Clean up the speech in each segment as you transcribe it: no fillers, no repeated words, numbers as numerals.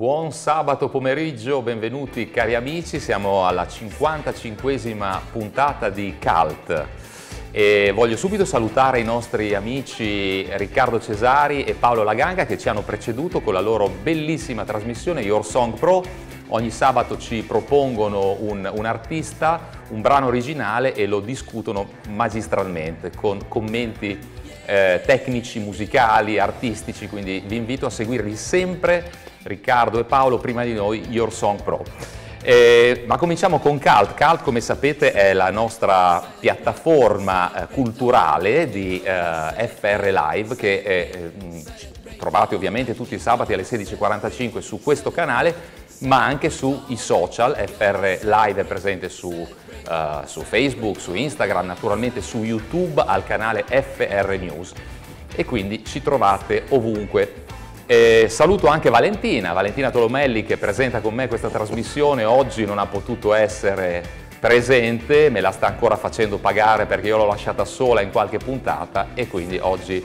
Buon sabato pomeriggio, benvenuti cari amici, siamo alla 55esima puntata di Cult e voglio subito salutare i nostri amici Riccardo Cesari e Paolo Laganga che ci hanno preceduto con la loro bellissima trasmissione Your Song Pro. Ogni sabato ci propongono un artista, un brano originale e lo discutono magistralmente con commenti tecnici, musicali, artistici, quindi vi invito a seguirli sempre, Riccardo e Paolo, prima di noi Your Song Pro. Ma cominciamo con Cult. Cult, come sapete, è la nostra piattaforma culturale di FR Live che trovate ovviamente tutti i sabati alle 16:45 su questo canale, ma anche sui social. FR Live è presente su Facebook, su Instagram, naturalmente su YouTube al canale FR News e quindi ci trovate ovunque. Saluto anche Valentina Tolomelli che presenta con me questa trasmissione. Oggi non ha potuto essere presente, me la sta ancora facendo pagare perché io l'ho lasciata sola in qualche puntata e quindi oggi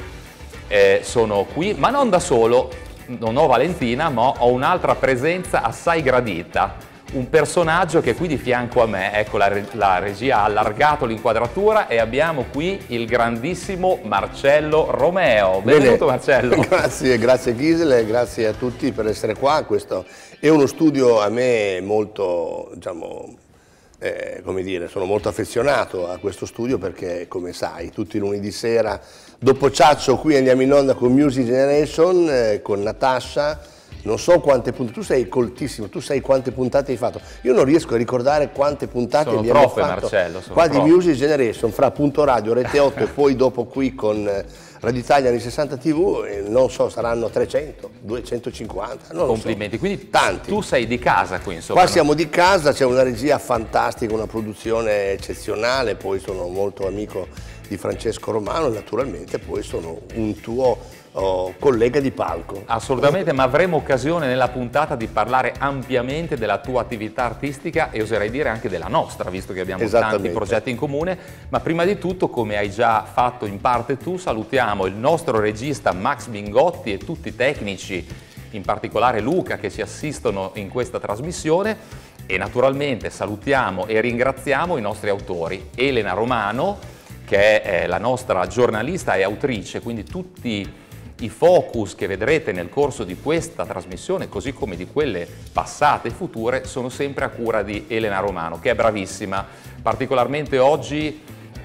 sono qui, ma non da solo. Non ho Valentina, ma ho un'altra presenza assai gradita, un personaggio che è qui di fianco a me. Ecco, la regia ha allargato l'inquadratura e abbiamo qui il grandissimo Marcello Romeo. Benvenuto. Bene. Marcello. Grazie Gisele, grazie a tutti per essere qua. Questo è uno studio a me molto, diciamo, come dire, sono molto affezionato a questo studio perché, come sai, tutti i lunedì sera dopo Ciaccio qui andiamo in onda con Music Generation, con Natasha. Non so quante puntate, tu sei coltissimo, tu sai quante puntate hai fatto. Io non riesco a ricordare quante puntate abbiamo fatto. Marcello, qua di Music Generation, fra Punto Radio, Rete 8 e poi dopo qui con Radio Italia anni 60 TV, non so, saranno 300, 250, non complimenti, lo so. Quindi tanti. Tu sei di casa qui, insomma. Qua siamo di casa, c'è una regia fantastica, una produzione eccezionale, poi sono molto amico di Francesco Romano e naturalmente poi sono un tuo collega di palco. Assolutamente, ma avremo occasione nella puntata di parlare ampiamente della tua attività artistica e oserei dire anche della nostra, visto che abbiamo tanti progetti in comune. Ma prima di tutto, come hai già fatto in parte tu, salutiamo il nostro regista Max Bingotti e tutti i tecnici, in particolare Luca, che ci assistono in questa trasmissione, e naturalmente salutiamo e ringraziamo i nostri autori, Elena Romano, che è la nostra giornalista e autrice, quindi tutti i focus che vedrete nel corso di questa trasmissione, così come di quelle passate e future, sono sempre a cura di Elena Romano, che è bravissima. Particolarmente oggi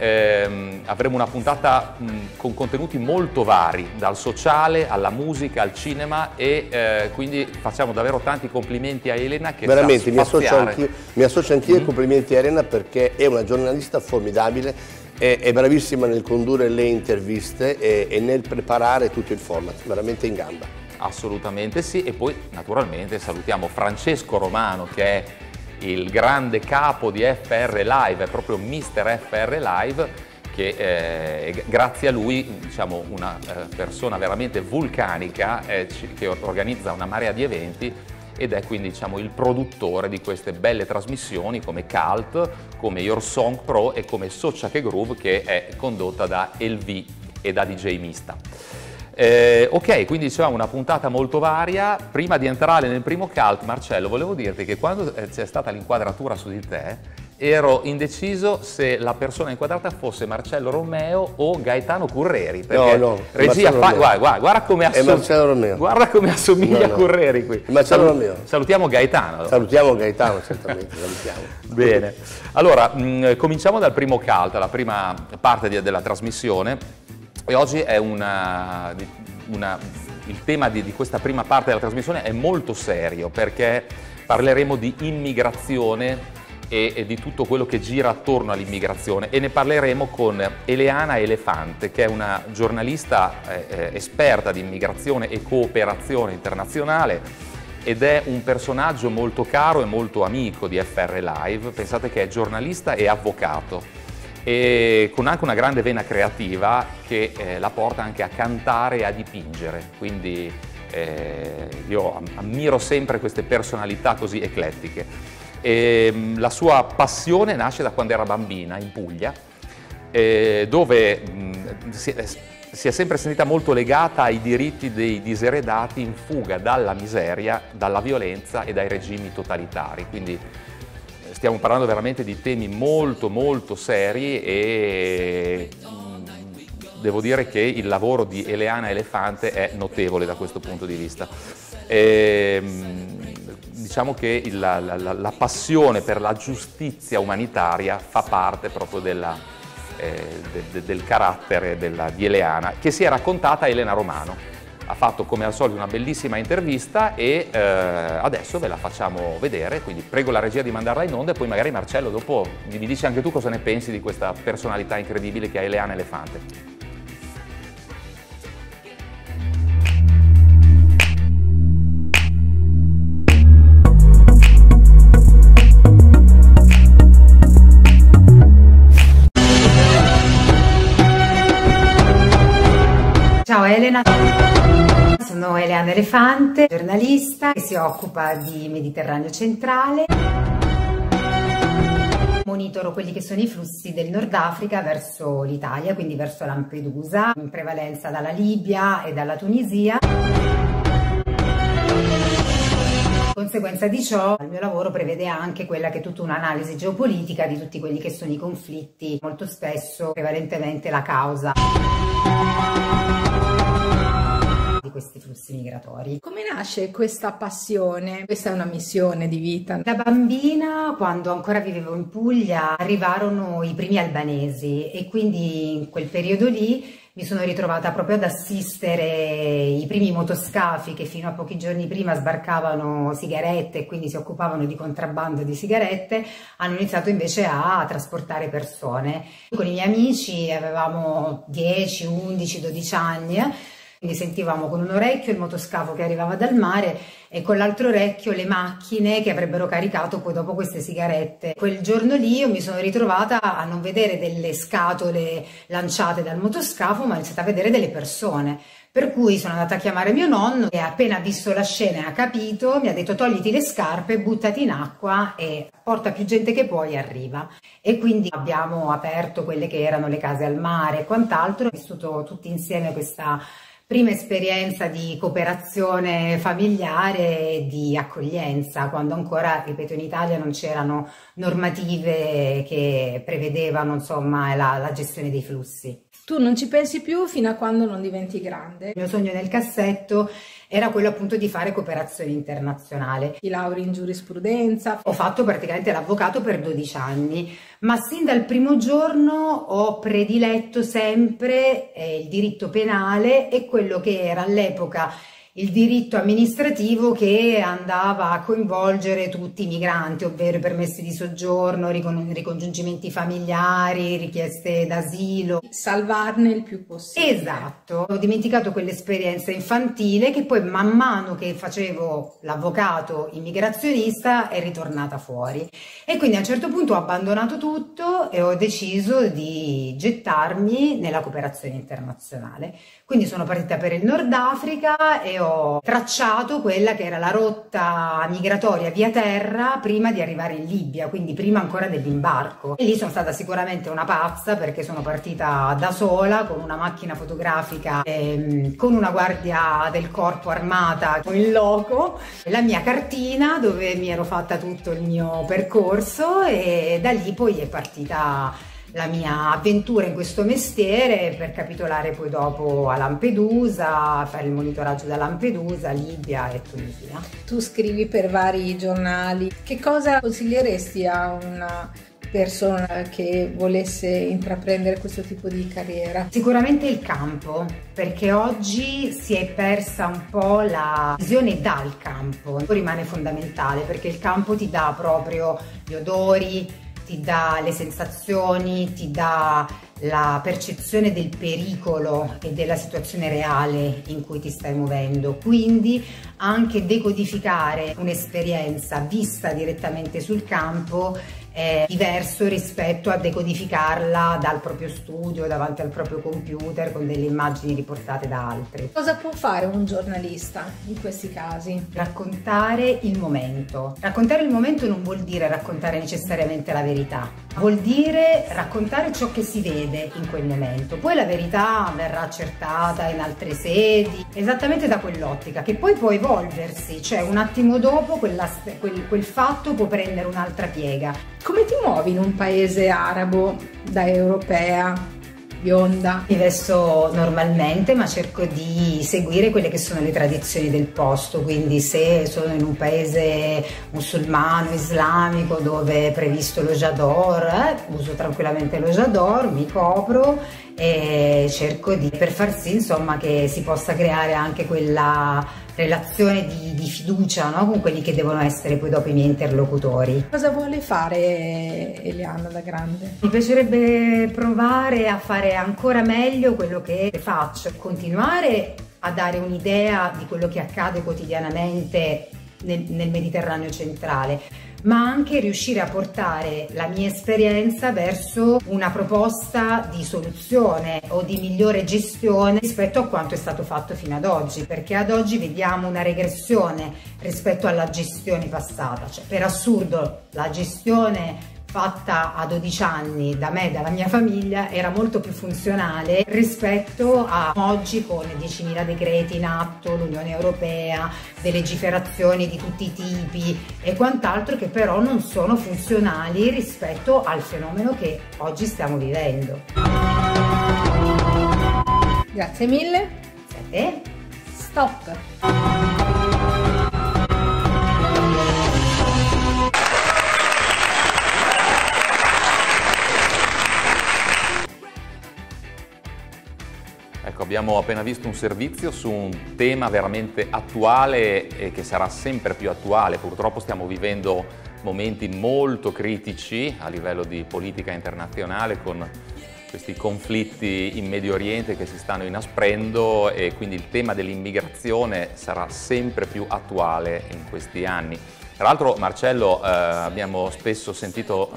avremo una puntata con contenuti molto vari, dal sociale alla musica al cinema, e quindi facciamo davvero tanti complimenti a Elena, che veramente mi associo anch'io ai complimenti a Elena perché è una giornalista formidabile. È bravissima nel condurre le interviste e nel preparare tutto il format, veramente in gamba. Assolutamente sì, e poi naturalmente salutiamo Francesco Romano, che è il grande capo di FR Live, è proprio Mister FR Live, che grazie a lui, diciamo, una persona veramente vulcanica che organizza una marea di eventi ed è quindi, diciamo, il produttore di queste belle trasmissioni come Cult, come Your Song Pro e come Socia che Groove, che è condotta da LV e da DJ Mista. Ok, quindi dicevamo una puntata molto varia. Prima di entrare nel primo Cult, Marcello, volevo dirti che quando c'è stata l'inquadratura su di te ero indeciso se la persona inquadrata fosse Marcello Romeo o Gaetano Curreri, perché no, regia guarda come assomiglia a Curreri qui. Marcello Romeo. Salutiamo Gaetano. Salutiamo Gaetano, certamente, salutiamo. Bene, allora cominciamo dal primo Cult, la prima parte della trasmissione, e oggi è il tema di questa prima parte della trasmissione è molto serio, perché parleremo di immigrazione e di tutto quello che gira attorno all'immigrazione, e ne parleremo con Eleana Elefante, che è una giornalista esperta di immigrazione e cooperazione internazionale ed è un personaggio molto caro e molto amico di FR Live. Pensate che è giornalista e avvocato, e con anche una grande vena creativa che la porta anche a cantare e a dipingere, quindi io ammiro sempre queste personalità così eclettiche. La sua passione nasce da quando era bambina in Puglia, dove si è sempre sentita molto legata ai diritti dei diseredati in fuga dalla miseria, dalla violenza e dai regimi totalitari. Quindi stiamo parlando veramente di temi molto molto seri e devo dire che il lavoro di Eleana Elefante è notevole da questo punto di vista. Diciamo che la passione per la giustizia umanitaria fa parte proprio del carattere di Eleana, che si è raccontata a Elena Romano. Ha fatto come al solito una bellissima intervista e adesso ve la facciamo vedere, quindi prego la regia di mandarla in onda e poi magari Marcello dopo mi dici anche tu cosa ne pensi di questa personalità incredibile che è Eleana Elefante. Ciao Elena, sono Eleana Elefante, giornalista che si occupa di Mediterraneo centrale. Monitoro quelli che sono i flussi del Nord Africa verso l'Italia, quindi verso Lampedusa, in prevalenza dalla Libia e dalla Tunisia. Conseguenza di ciò, il mio lavoro prevede anche quella che è tutta un'analisi geopolitica di tutti quelli che sono i conflitti, molto spesso prevalentemente la causa di questi flussi migratori. Come nasce questa passione? Questa è una missione di vita. Da bambina, quando ancora vivevo in Puglia, arrivarono i primi albanesi e quindi in quel periodo lì mi sono ritrovata proprio ad assistere i primi motoscafi che fino a pochi giorni prima sbarcavano sigarette e quindi si occupavano di contrabbando di sigarette, hanno iniziato invece a trasportare persone. Con i miei amici avevamo 10, 11, 12 anni, quindi sentivamo con un orecchio il motoscafo che arrivava dal mare e con l'altro orecchio le macchine che avrebbero caricato poi dopo queste sigarette. Quel giorno lì io mi sono ritrovata a non vedere delle scatole lanciate dal motoscafo, ma ho iniziato a vedere delle persone. Per cui sono andata a chiamare mio nonno e appena visto la scena e ha capito, mi ha detto togliti le scarpe, buttati in acqua e porta più gente che puoi, arriva. E quindi abbiamo aperto quelle che erano le case al mare e quant'altro, abbiamo vissuto tutti insieme questa prima esperienza di cooperazione familiare e di accoglienza, quando ancora, ripeto, in Italia non c'erano normative che prevedevano, insomma, la gestione dei flussi. Tu non ci pensi più fino a quando non diventi grande. Il mio sogno nel cassetto era quello appunto di fare cooperazione internazionale. Ti lauri in giurisprudenza. Ho fatto praticamente l'avvocato per 12 anni, ma sin dal primo giorno ho prediletto sempre il diritto penale e quello che era all'epoca il diritto amministrativo, che andava a coinvolgere tutti i migranti, ovvero i permessi di soggiorno, ricongiungimenti familiari, richieste d'asilo. Salvarne il più possibile. Esatto, ho dimenticato quell'esperienza infantile che poi man mano che facevo l'avvocato immigrazionista è ritornata fuori. E quindi a un certo punto ho abbandonato tutto e ho deciso di gettarmi nella cooperazione internazionale. Quindi sono partita per il Nord Africa e ho tracciato quella che era la rotta migratoria via terra prima di arrivare in Libia, quindi prima ancora dell'imbarco. E lì sono stata sicuramente una pazza, perché sono partita da sola con una macchina fotografica, con una guardia del corpo armata in loco, la mia cartina dove mi ero fatta tutto il mio percorso, e da lì poi è partita la mia avventura in questo mestiere, per capitolare poi dopo a Lampedusa, fare il monitoraggio da Lampedusa, Libia e Tunisia. Tu scrivi per vari giornali. Che cosa consiglieresti a una persona che volesse intraprendere questo tipo di carriera? Sicuramente il campo, perché oggi si è persa un po' la visione dal campo. Rimane fondamentale, perché il campo ti dà proprio gli odori, ti dà le sensazioni, ti dà la percezione del pericolo e della situazione reale in cui ti stai muovendo. Quindi anche decodificare un'esperienza vista direttamente sul campo è diverso rispetto a decodificarla dal proprio studio, davanti al proprio computer, con delle immagini riportate da altri. Cosa può fare un giornalista in questi casi? Raccontare il momento. Raccontare il momento non vuol dire raccontare necessariamente la verità. Vuol dire raccontare ciò che si vede in quel momento, poi la verità verrà accertata in altre sedi, esattamente da quell'ottica, che poi può evolversi, cioè un attimo dopo quel fatto può prendere un'altra piega. Come ti muovi in un paese arabo da europea? Bionda. Mi vesto normalmente, ma cerco di seguire quelle che sono le tradizioni del posto, quindi se sono in un paese musulmano, islamico, dove è previsto lo jador, uso tranquillamente lo jador, mi copro e cerco per far sì, insomma, che si possa creare anche quella relazione di fiducia, no? Con quelli che devono essere poi dopo i miei interlocutori. Cosa vuole fare Eliana da grande? Mi piacerebbe provare a fare ancora meglio quello che faccio, continuare a dare un'idea di quello che accade quotidianamente nel Mediterraneo centrale, ma anche riuscire a portare la mia esperienza verso una proposta di soluzione o di migliore gestione rispetto a quanto è stato fatto fino ad oggi, perché ad oggi vediamo una regressione rispetto alla gestione passata, cioè per assurdo la gestione fatta a 12 anni da me e dalla mia famiglia era molto più funzionale rispetto a oggi, con 10.000 decreti in atto, l'Unione Europea, le legiferazioni di tutti i tipi e quant'altro, che però non sono funzionali rispetto al fenomeno che oggi stiamo vivendo. Grazie mille. Grazie a te. Stop. Ecco, abbiamo appena visto un servizio su un tema veramente attuale e che sarà sempre più attuale. Purtroppo stiamo vivendo momenti molto critici a livello di politica internazionale, con questi conflitti in Medio Oriente che si stanno inasprendo, e quindi il tema dell'immigrazione sarà sempre più attuale in questi anni. Tra l'altro, Marcello, abbiamo spesso sentito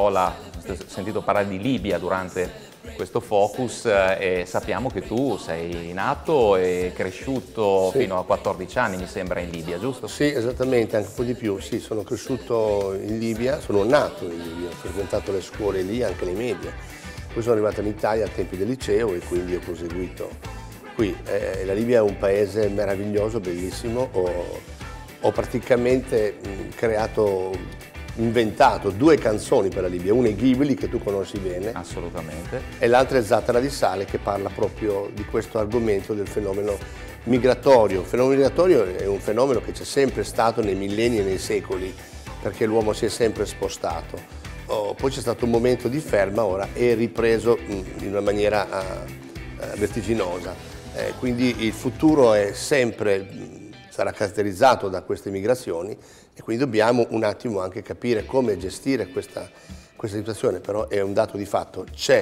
parlare di Libia durante questo focus, e sappiamo che tu sei nato e cresciuto fino a 14 anni, mi sembra, in Libia, giusto? Sì, esattamente, anche un po' di più. Sì, sono cresciuto in Libia, sono nato in Libia, ho frequentato le scuole lì, anche le medie. Poi sono arrivato in Italia al tempi del liceo e quindi ho proseguito qui. La Libia è un paese meraviglioso, bellissimo. Ho praticamente inventato 2 canzoni per la Libia, una è Ghibli, che tu conosci bene. Assolutamente. E l'altra è Zattera di Sale, che parla proprio di questo argomento del fenomeno migratorio. Il fenomeno migratorio è un fenomeno che c'è sempre stato nei millenni e nei secoli, perché l'uomo si è sempre spostato. Poi c'è stato un momento di ferma, ora è ripreso in una maniera vertiginosa. Quindi il futuro è sarà caratterizzato da queste migrazioni, e quindi dobbiamo un attimo anche capire come gestire questa situazione. Però è un dato di fatto, c'è,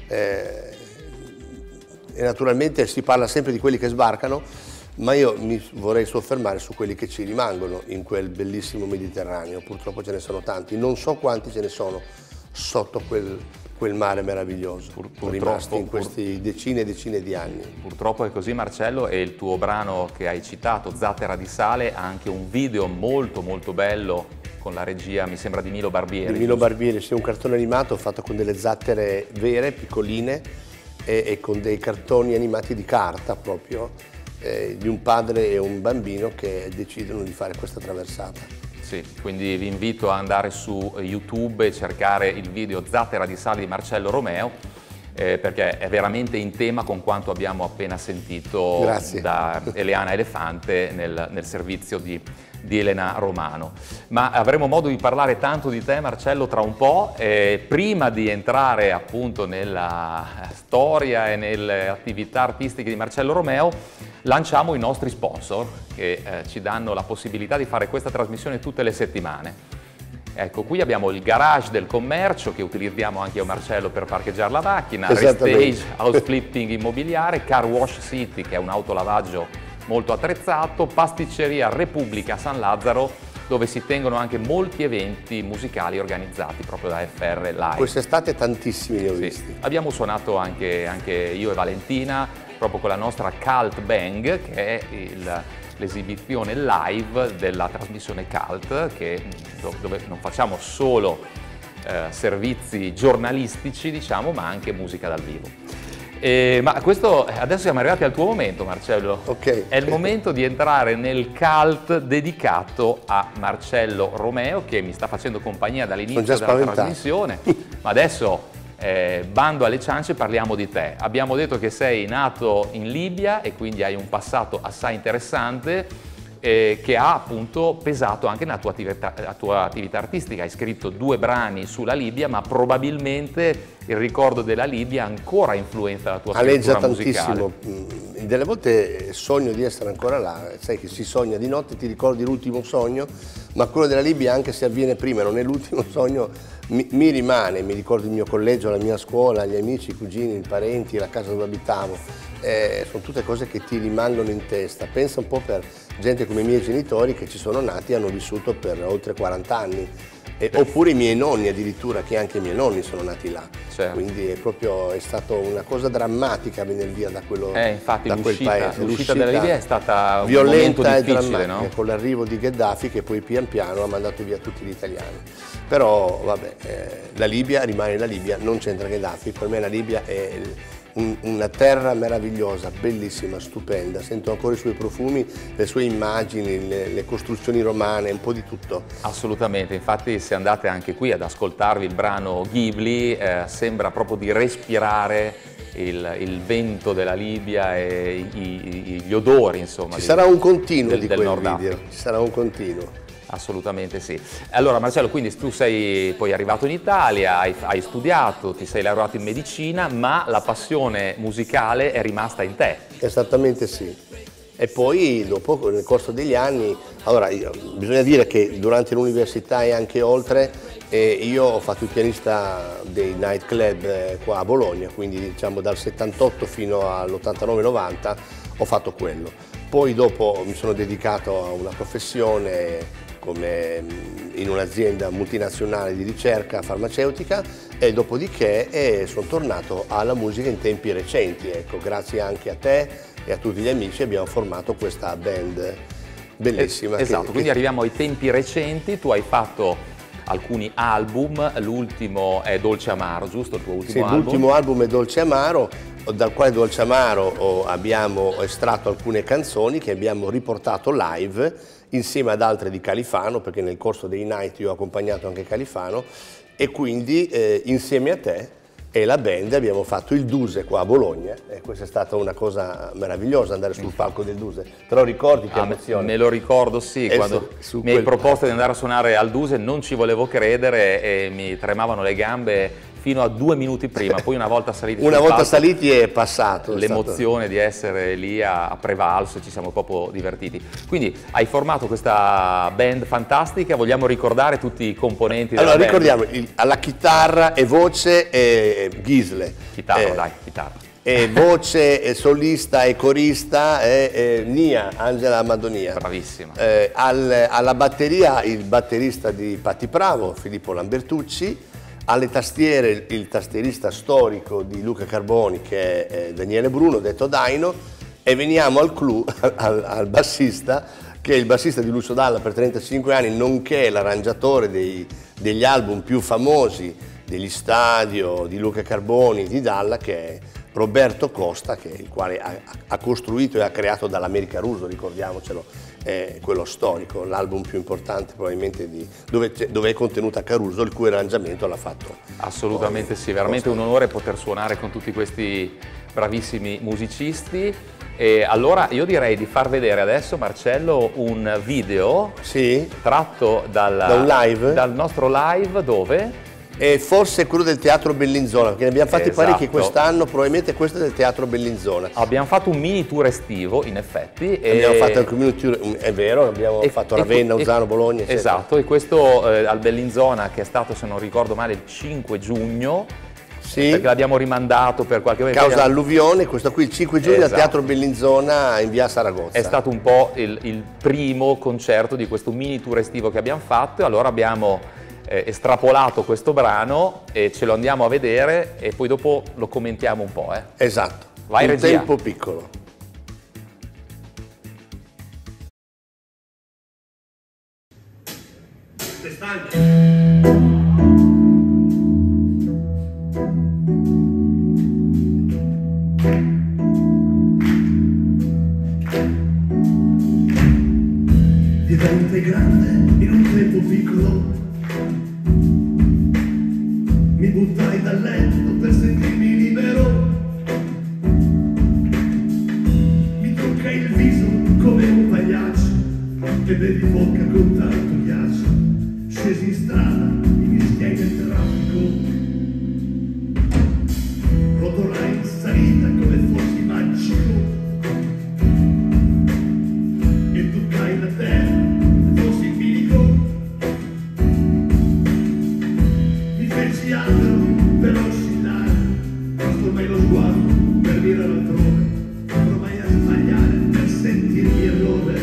e naturalmente si parla sempre di quelli che sbarcano, ma io mi vorrei soffermare su quelli che ci rimangono in quel bellissimo Mediterraneo. Purtroppo ce ne sono tanti, non so quanti ce ne sono sotto quel mare meraviglioso, rimasti in questi decine e decine di anni. Purtroppo è così, Marcello, e il tuo brano che hai citato, Zattera di Sale, ha anche un video molto molto bello con la regia, mi sembra, di Milo Barbieri. Di Milo Barbieri, sì, un cartone animato fatto con delle zattere vere, piccoline, e con dei cartoni animati di carta proprio, di un padre e un bambino che decidono di fare questa traversata. Sì, quindi vi invito ad andare su YouTube e cercare il video Zattera di Sale di Marcello Romeo, perché è veramente in tema con quanto abbiamo appena sentito da Eliana Elefante nel servizio di Elena Romano. Ma avremo modo di parlare tanto di te, Marcello, tra un po'. Prima di entrare appunto nella storia e nelle attività artistiche di Marcello Romeo, lanciamo i nostri sponsor che ci danno la possibilità di fare questa trasmissione tutte le settimane. Ecco, qui abbiamo il Garage del Commercio, che utilizziamo anche io e Marcello per parcheggiare la macchina, Restage House Flipping Immobiliare, Car Wash City, che è un autolavaggio molto attrezzato, Pasticceria Repubblica San Lazzaro, dove si tengono anche molti eventi musicali organizzati proprio da FR Live. Quest'estate tantissimi ne ho visti. Abbiamo suonato anche io e Valentina, proprio con la nostra Cult Bang, che è l'esibizione live della trasmissione Cult, dove non facciamo solo servizi giornalistici, diciamo, ma anche musica dal vivo. Ma questo, adesso siamo arrivati al tuo momento, Marcello. Ok. È il momento di entrare nel cult dedicato a Marcello Romeo, che mi sta facendo compagnia dall'inizio della trasmissione. Ma adesso, bando alle ciance, parliamo di te. Abbiamo detto che sei nato in Libia e quindi hai un passato assai interessante, che ha appunto pesato anche nella tua attività artistica. Hai scritto 2 brani sulla Libia, ma probabilmente il ricordo della Libia ancora influenza la tua scrittura musicale. Tantissimo. Delle volte sogno di essere ancora là, sai che si sogna di notte, ti ricordi l'ultimo sogno, ma quello della Libia, anche se avviene prima, non è l'ultimo sogno, mi rimane, mi ricordo il mio collegio, la mia scuola, gli amici, i cugini, i parenti, la casa dove abitavo, sono tutte cose che ti rimangono in testa. Pensa un po' per gente come i miei genitori che ci sono nati e hanno vissuto per oltre 40 anni, oppure i miei nonni addirittura, che anche i miei nonni sono nati là. Certo. Quindi è stata una cosa drammatica venire via da quello, infatti da quel paese. L'uscita della Libia è stata violenta un momento e difficile, drammatica, no? con l'arrivo di Gheddafi, che poi pian piano ha mandato via tutti gli italiani. Però vabbè, la Libia rimane la Libia, non c'entra Gheddafi. Per me la Libia è una terra meravigliosa, bellissima, stupenda. Sento ancora i suoi profumi, le sue immagini, le costruzioni romane, un po' di tutto. Assolutamente, infatti se andate anche qui ad ascoltarvi il brano Ghibli, sembra proprio di respirare il vento della Libia e gli odori, insomma. Ci sarà un continuo di del quel Nord video, Africa. ci sarà un continuo. Assolutamente sì. Allora Marcello, quindi tu sei poi arrivato in Italia, hai studiato, ti sei laureato in medicina, ma la passione musicale è rimasta in te. Esattamente sì. E poi dopo, nel corso degli anni, allora bisogna dire che durante l'università e anche oltre, io ho fatto il pianista dei night club qua a Bologna, quindi diciamo dal 78 fino all'89-90 ho fatto quello. Poi dopo mi sono dedicato a una professione come in un'azienda multinazionale di ricerca farmaceutica e dopodiché sono tornato alla musica in tempi recenti, ecco, grazie anche a te e a tutti gli amici abbiamo formato questa band bellissima. Esatto, quindi arriviamo ai tempi recenti, tu hai fatto alcuni album, l'ultimo è Dolce Amaro, giusto? Il tuo ultimo album? Sì, l'ultimo album è Dolce Amaro, dal quale Dolce Amaro abbiamo estratto alcune canzoni che abbiamo riportato live insieme ad altre di Califano, perché nel corso dei night io ho accompagnato anche Califano, e quindi insieme a te e la band abbiamo fatto il Duse qua a Bologna, e questa è stata una cosa meravigliosa, andare sul palco del Duse. Te lo ricordi che emozione? Me lo ricordo, sì, quando mi hai proposto di andare a suonare al Duse non ci volevo credere e mi tremavano le gambe fino a 2 minuti prima, poi una volta saliti saliti è passato. L'emozione di essere lì ha prevalso e ci siamo proprio divertiti. Quindi hai formato questa band fantastica, vogliamo ricordare tutti i componenti della band? Allora ricordiamo, alla chitarra e voce Ghisle. Chitarra, dai, chitarra. E voce solista e corista Nia, Angela Madonia. Bravissima. Alla batteria il batterista di Patti Bravo, Filippo Lambertucci. Alle tastiere il tastierista storico di Luca Carboni, che è Daniele Bruno, detto Daino, e veniamo al clou, al bassista, che è il bassista di Lucio Dalla per 35 anni, nonché l'arrangiatore degli album più famosi degli Stadio, di Luca Carboni, di Dalla, che è Roberto Costa, il quale ha costruito e ha creato Dall'America Russo, ricordiamocelo, quello storico, l'album più importante probabilmente dove è contenuta Caruso, il cui arrangiamento l'ha fatto. Assolutamente sì, veramente un onore poter suonare con tutti questi bravissimi musicisti. E allora io direi di far vedere adesso, Marcello, un video tratto dal nostro live, dove? E forse quello del Teatro Bellinzona, perché ne abbiamo fatti parecchi quest'anno, probabilmente questo è del Teatro Bellinzona. Abbiamo fatto un mini tour estivo, in effetti. Abbiamo fatto anche un mini tour, è vero, abbiamo fatto Ravenna, Uzzano, Bologna, eccetera. Esatto, e questo al Bellinzona, che è stato, se non ricordo male, il 5 giugno, perché l'abbiamo rimandato per qualche causa alluvione, questo qui il 5 giugno al Teatro Bellinzona in via Saragozza. È stato un po' il primo concerto di questo mini tour estivo che abbiamo fatto, e allora abbiamo estrapolato questo brano e ce lo andiamo a vedere e poi dopo lo commentiamo un po'. Esatto, vai, un regia. tempo piccolo. Sei stanco? buttai dal letto per sentirmi libero. Mi toccai il viso come un pagliaccio che bevi vodka con tanto ghiaccio. Scesi in strada, mi mischiai nel traffico, rotolai in salita come fossi magico e toccai la terra come fossi in bilico. Mi feci albero per oscillare, trasformai lo sguardo per dire altrove, provai a sbagliare per sentirmi errore.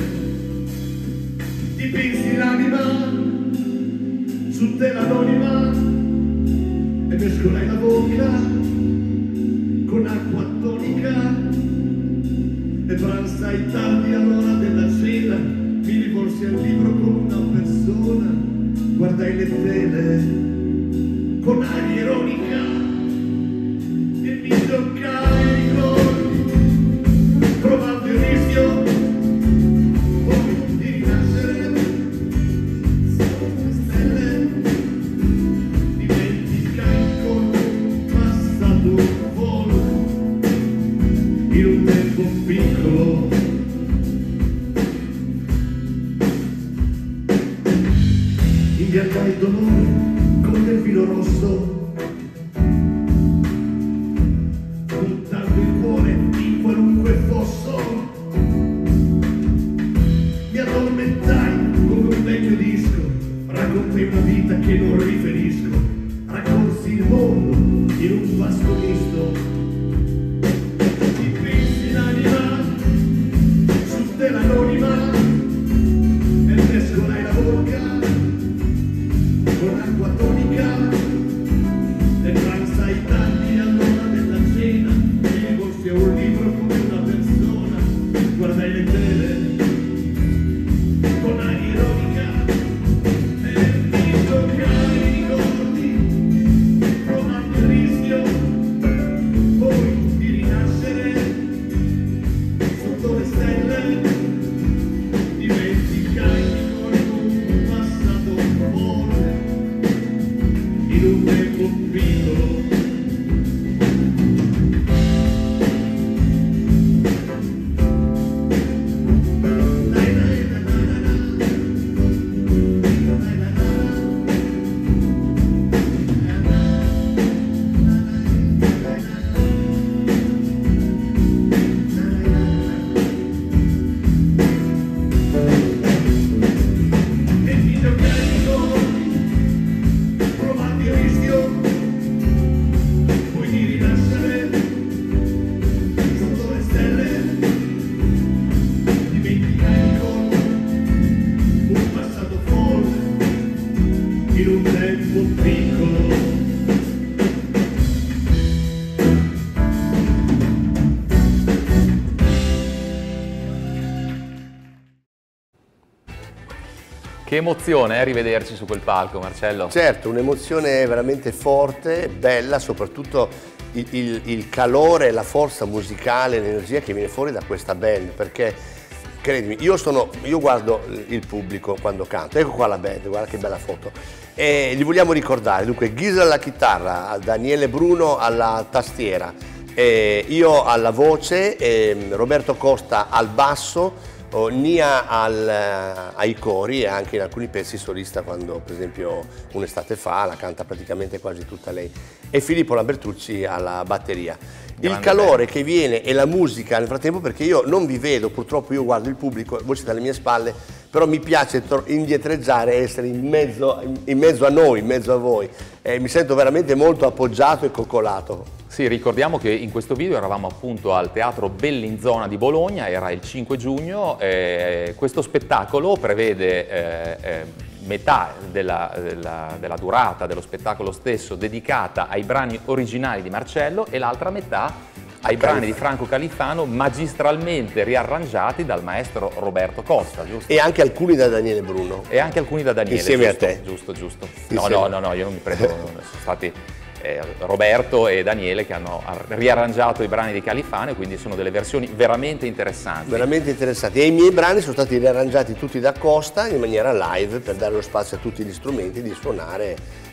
Dipinsi l'anima su tela anonima e mescolai la bocca con acqua tonica e pranzai tardi all'ora della cena. Mi rivolsi al libro con una persona, guardai le tele con aria ironica e mi toccai i ricordi, provando il rischio poi di rinascere sotto le stelle. Dimenticai con un passato volo in un tempo piccolo. Imbiancai il dolore con del vino rosso, buttando il cuore in qualunque fosso. Mi addormentai come un vecchio disco, raccontai una vita che non riferisco, raccolsi il mondo in un vasto misto. Dipinsi l'anima su tela anonima e mescolai la bocca con acqua tonica e pranzai tardi all'ora della cena. Mi rivolsi a un libro come una persona, guardai le tele con aria ironica e mi toccai i ricordi, provando il rischio poi di rinascere sotto le stelle. Dimenticai con un passato folle in un tempo piccolo. E mi toccai i ricordi, provando il rischio poi di rinascere sotto le stelle. Dimenticai con un passato folle in un tempo piccolo. Che emozione, rivederci su quel palco, Marcello. Certo, un'emozione veramente forte, bella, soprattutto il calore e la forza musicale, l'energia che viene fuori da questa band, perché credimi, io guardo il pubblico quando canto, ecco qua la band, guarda che bella foto, e li vogliamo ricordare. Dunque Gisela alla chitarra, Daniele Bruno alla tastiera, io alla voce, Roberto Costa al basso, Nia ai cori e anche in alcuni pezzi solista, quando per esempio Un'estate fa la canta praticamente quasi tutta lei, e Filippo Lambertucci alla batteria. Il calore che viene e la musica nel frattempo, perché io non vi vedo, purtroppo io guardo il pubblico, voi siete alle mie spalle, però mi piace indietreggiare e essere in mezzo a noi, in mezzo a voi. Mi sento veramente molto appoggiato e coccolato. Sì, ricordiamo che in questo video eravamo appunto al Teatro Bellinzona di Bologna, era il 5 giugno, questo spettacolo prevede metà della durata dello spettacolo stesso dedicata ai brani originali di Marcello e l'altra metà ai brani di Franco Califano magistralmente riarrangiati dal maestro Roberto Costa, giusto? E anche alcuni da Daniele Bruno. E anche alcuni da Daniele. Insieme giusto, a te. Giusto. Insieme. No, io non mi prendo, sono stati Roberto e Daniele che hanno riarrangiato i brani di Califano, e quindi sono delle versioni veramente interessanti. Veramente interessanti. E i miei brani sono stati riarrangiati tutti da Costa in maniera live, per dare lo spazio a tutti gli strumenti di suonare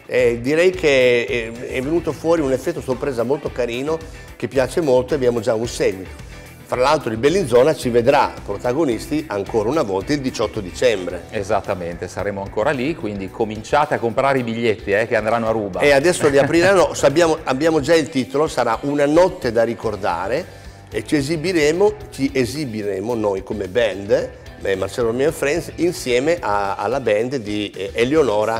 Direi che è venuto fuori un effetto sorpresa molto carino che piace molto e abbiamo già un seguito. Fra l'altro il Bellinzona ci vedrà protagonisti ancora una volta il 18 dicembre. Esattamente, saremo ancora lì, quindi cominciate a comprare i biglietti che andranno a ruba. E adesso li apriranno, abbiamo già il titolo, sarà Una notte da ricordare e ci esibiremo noi come band, Marcello Romeo Friends, insieme alla band di Eleonora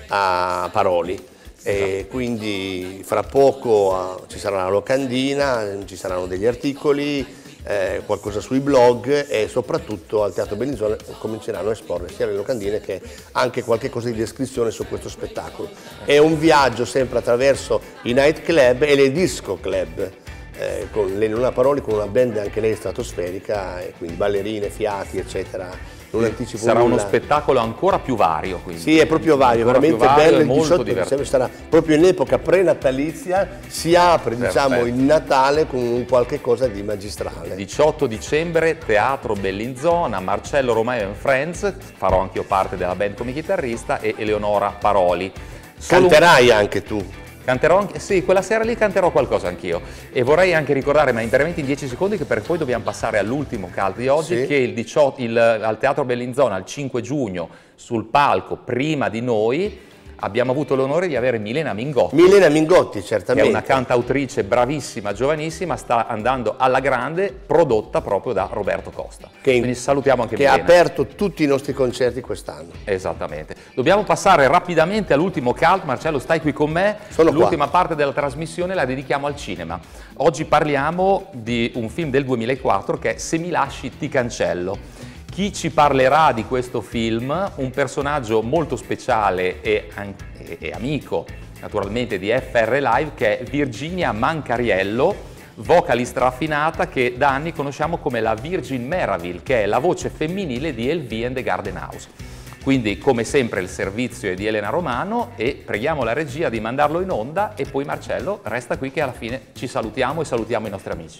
Paroli. E quindi fra poco ci sarà la locandina, ci saranno degli articoli, qualcosa sui blog e soprattutto al Teatro Bellinzona cominceranno a esporre sia le locandine che anche qualche cosa di descrizione su questo spettacolo. È un viaggio sempre attraverso i night club e le disco club, con Eleonora Paroli, con una band anche lei stratosferica, e quindi ballerine, fiati, eccetera. Non anticipo sarà nulla. Uno spettacolo ancora più vario, quindi. Sì, è proprio vario, ancora veramente più vario, bello. Il molto 18 dicembre sarà proprio in epoca prenatalizia, si apre diciamo il Natale con qualche cosa di magistrale. 18 dicembre, Teatro Bellinzona, Marcello Romeo and Friends, farò anche io parte della band come chitarrista, e Eleonora Paroli. Canterai anche tu? Canterò anche, sì, quella sera lì canterò qualcosa anch'io. E vorrei anche ricordare, ma interventi in 10 secondi, che per poi dobbiamo passare all'ultimo cult di oggi, sì, che al Teatro Bellinzona il 5 giugno sul palco prima di noi abbiamo avuto l'onore di avere Milena Mingotti. Milena Mingotti, certamente. Che è una cantautrice bravissima, giovanissima, sta andando alla grande, prodotta proprio da Roberto Costa. Quindi salutiamo anche Milena. Che ha aperto tutti i nostri concerti quest'anno. Esattamente. Dobbiamo passare rapidamente all'ultimo cult. Marcello, stai qui con me. L'ultima parte della trasmissione la dedichiamo al cinema. Oggi parliamo di un film del 2004 che è Se mi lasci ti cancello. Chi ci parlerà di questo film? Un personaggio molto speciale e amico naturalmente di FR Live, che è Virginia Mancariello, vocalista raffinata che da anni conosciamo come la Virgin Meraville, che è la voce femminile di LV and the Garden House. Quindi come sempre il servizio è di Elena Romano e preghiamo la regia di mandarlo in onda, e poi Marcello resta qui che alla fine ci salutiamo e salutiamo i nostri amici.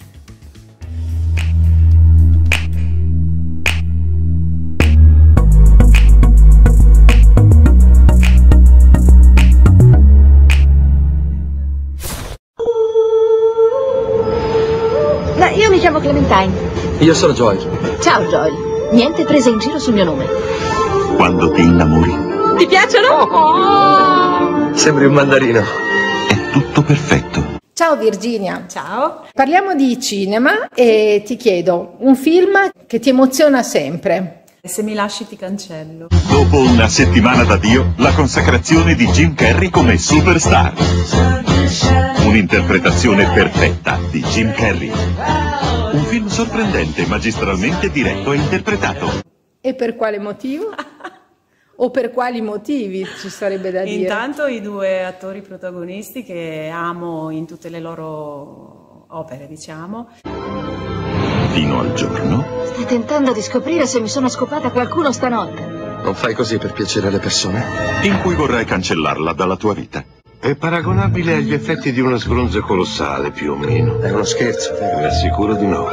Io mi chiamo Clementine. Io sono Joel. Ciao Joel. Niente prese in giro sul mio nome. Quando ti innamori. Ti piacciono? Sembri un mandarino. È tutto perfetto. Ciao Virginia. Ciao. Parliamo di cinema e ti chiedo un film che ti emoziona sempre. Se mi lasci ti cancello. Dopo una settimana d'addio, la consacrazione di Jim Carrey come superstar. Un'interpretazione perfetta di Jim Carrey. Un film sorprendente, magistralmente diretto e interpretato. E per quale motivo? O per quali motivi, ci sarebbe da dire? Intanto i due attori protagonisti che amo in tutte le loro opere, diciamo. Fino al giorno. Stai tentando di scoprire se mi sono scopata qualcuno stanotte. Non fai così per piacere alle persone? In cui vorrai cancellarla dalla tua vita. È paragonabile agli effetti di una sbronza colossale, più o meno. È uno scherzo, vero? Vi assicuro di no.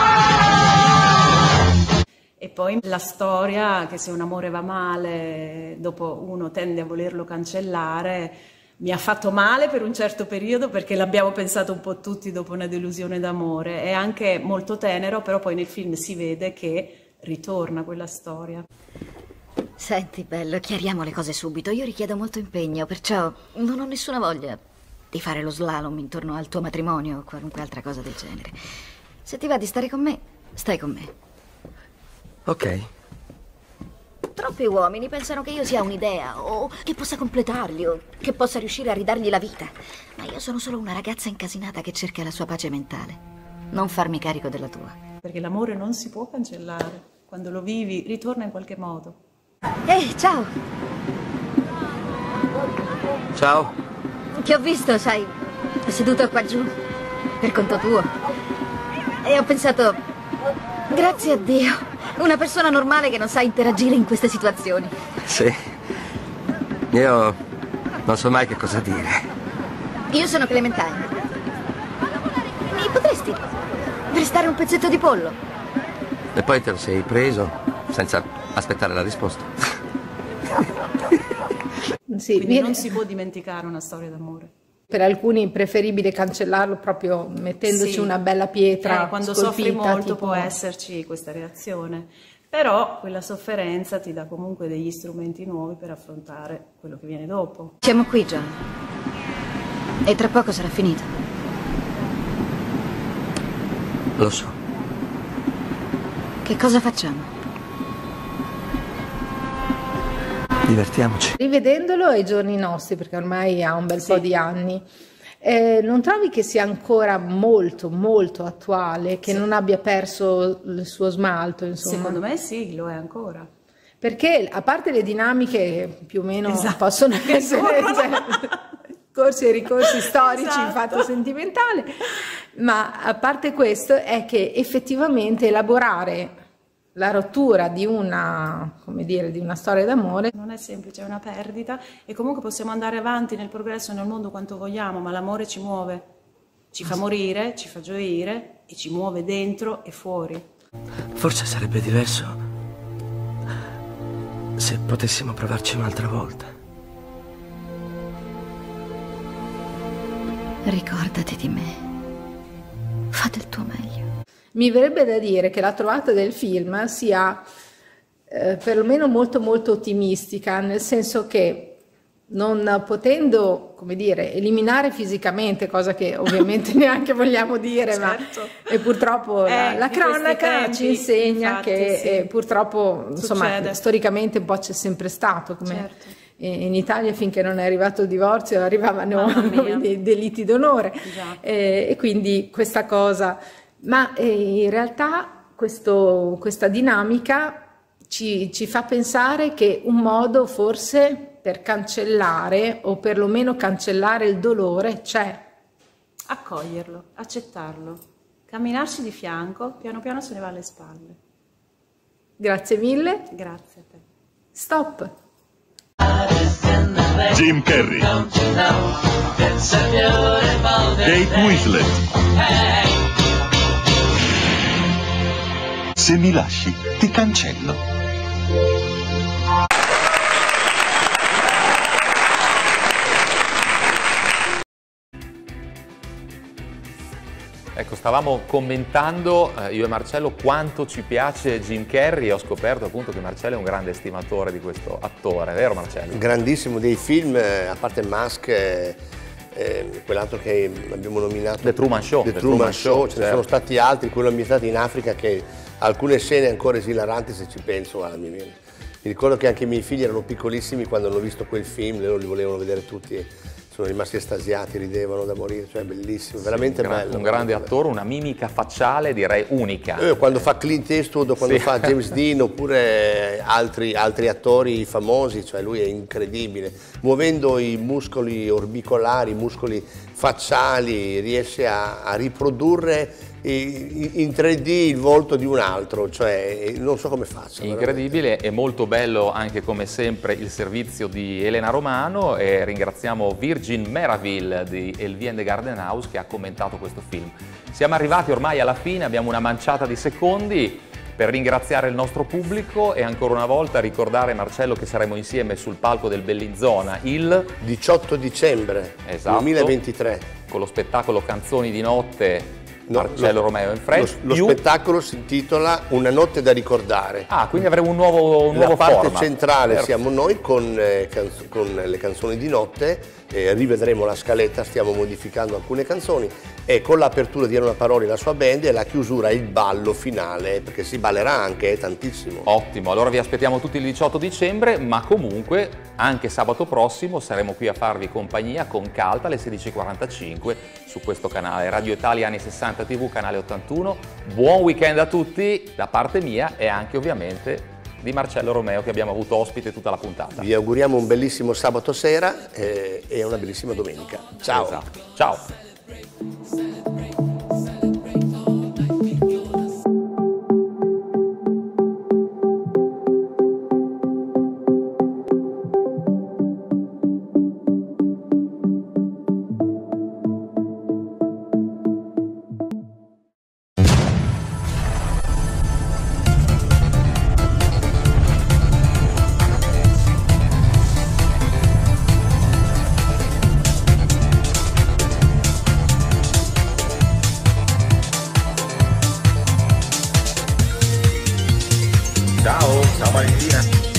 E poi la storia che se un amore va male, dopo uno tende a volerlo cancellare. Mi ha fatto male per un certo periodo perché l'abbiamo pensato un po' tutti dopo una delusione d'amore. È anche molto tenero, però poi nel film si vede che ritorna quella storia. Senti, bello, chiariamo le cose subito. Io richiedo molto impegno, perciò non ho nessuna voglia di fare lo slalom intorno al tuo matrimonio o qualunque altra cosa del genere. Se ti va di stare con me, stai con me. Ok. Troppi uomini pensano che io sia un'idea, o che possa completarli, o che possa riuscire a ridargli la vita. Ma io sono solo una ragazza incasinata che cerca la sua pace mentale. Non farmi carico della tua. Perché l'amore non si può cancellare. Quando lo vivi, ritorna in qualche modo. Ehi, ciao! Ciao. Ti ho visto, sai, seduto qua giù, per conto tuo. E ho pensato, grazie a Dio, una persona normale che non sa interagire in queste situazioni. Sì. Io non so mai che cosa dire. Io sono Clementine. Mi potresti prestare un pezzetto di pollo? E poi te lo sei preso senza aspettare la risposta. Sì, quindi non si può dimenticare una storia d'amore. Per alcuni è preferibile cancellarlo proprio mettendoci una bella pietra quando scolpita, soffri molto tipo... può esserci questa reazione, però quella sofferenza ti dà comunque degli strumenti nuovi per affrontare quello che viene dopo. Siamo qui, John, e tra poco sarà finito. Lo so. Che cosa facciamo? Divertiamoci. Rivedendolo ai giorni nostri, perché ormai ha un bel po' di anni, non trovi che sia ancora molto molto attuale, che non abbia perso il suo smalto, insomma? Secondo me sì, lo è ancora. Perché a parte le dinamiche più o meno possono essere corsi e ricorsi storici in fatto sentimentale, ma a parte questo è che effettivamente elaborare la rottura di una, come dire, di una storia d'amore non è semplice, è una perdita, e comunque possiamo andare avanti nel progresso nel mondo quanto vogliamo, ma l'amore ci muove, ci fa morire, ci fa gioire e ci muove dentro e fuori. Forse sarebbe diverso se potessimo provarci un'altra volta. Ricordati di me. Fa del tuo meglio. Mi verrebbe da dire che la trovata del film sia perlomeno molto molto ottimistica, nel senso che non potendo, come dire, eliminare fisicamente, cosa che ovviamente neanche vogliamo dire, ma e purtroppo la cronaca ci insegna che purtroppo insomma storicamente un po' c'è sempre stato, come in Italia finché non è arrivato il divorzio arrivavano dei delitti d'onore, e quindi questa cosa, ma in realtà questa dinamica ci fa pensare che un modo forse per cancellare o perlomeno cancellare il dolore c'è. Accoglierlo, accettarlo, camminarci di fianco, piano piano se ne va alle spalle. Grazie mille. Grazie a te. Stop. Jim Carrey, Kate Winslet. Se mi lasci, ti cancello. Ecco, stavamo commentando io e Marcello quanto ci piace Jim Carrey, e ho scoperto appunto che Marcello è un grande estimatore di questo attore, vero Marcello? Grandissimo, dei film, a parte Mask, quell'altro che abbiamo nominato, The Truman Show. The Truman Show, ce ne certo. sono stati altri, quello ambientato in Africa, che alcune scene ancora esilaranti se ci penso. Mi ricordo che anche i miei figli erano piccolissimi quando hanno visto quel film, loro li volevano vedere tutti. Sono rimasti estasiati, ridevano da morire, cioè bellissimo, veramente bello. Un grande attore, una mimica facciale direi unica. Quando fa Clint Eastwood o quando fa James Dean oppure altri attori famosi, cioè lui è incredibile. Muovendo i muscoli orbicolari, i muscoli facciali, riesce a riprodurre in 3D il volto di un altro, cioè non so come faccia. Incredibile, e molto bello anche come sempre il servizio di Elena Romano, e ringraziamo Virgin Meraville di Elvie and the Garden House che ha commentato questo film. Siamo arrivati ormai alla fine, abbiamo una manciata di secondi per ringraziare il nostro pubblico e ancora una volta ricordare, Marcello, che saremo insieme sul palco del Bellinzona il 18 dicembre 2023 con lo spettacolo Canzoni di notte. Marcello Romeo in Fred. Lo spettacolo si intitola Una notte da ricordare. Ah, quindi avremo un nuovo La parte format. centrale siamo noi con le canzoni di notte, rivedremo la scaletta, stiamo modificando alcune canzoni, e con l'apertura di Elena Paroli e la sua band, e la chiusura il ballo finale, perché si ballerà anche tantissimo. Ottimo, allora vi aspettiamo tutti il 18 dicembre, ma comunque anche sabato prossimo saremo qui a farvi compagnia con Cult alle 16:45 su questo canale Radio Italia Anni 60 TV, canale 81. Buon weekend a tutti da parte mia e anche ovviamente di Marcello Romeo, che abbiamo avuto ospite tutta la puntata. Vi auguriamo un bellissimo sabato sera e una bellissima domenica. Ciao! Esatto. Ciao! Ciao Valentina.